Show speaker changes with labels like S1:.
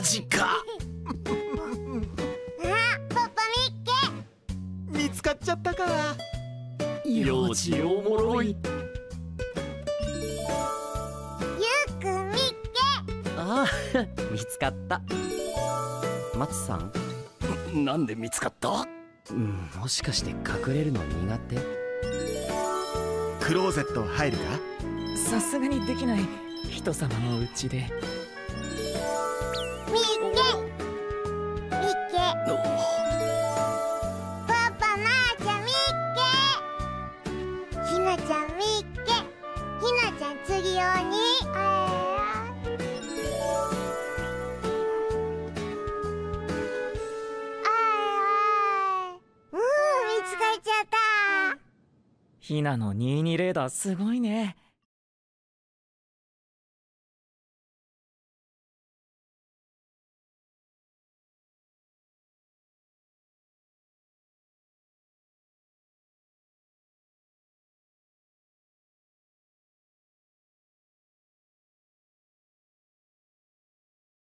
S1: ジか。
S2: あ、ポッポみっけ。
S3: 見つかっちゃったか。
S1: 幼児おもろい。
S2: ゆうくんみっけ。
S4: ああ見つかった。松さん、
S1: なんで見つかった？
S4: もしかして隠れるの苦手？
S3: クローゼット入るか？
S5: さすがにできない。人様のうちで。
S2: みっけ。みっけ。パパ、まーちゃんみっけ。ひなちゃんみっけ。ひなちゃん釣り用に。見つかっちゃった。
S5: ひなの22レーダーすごいね。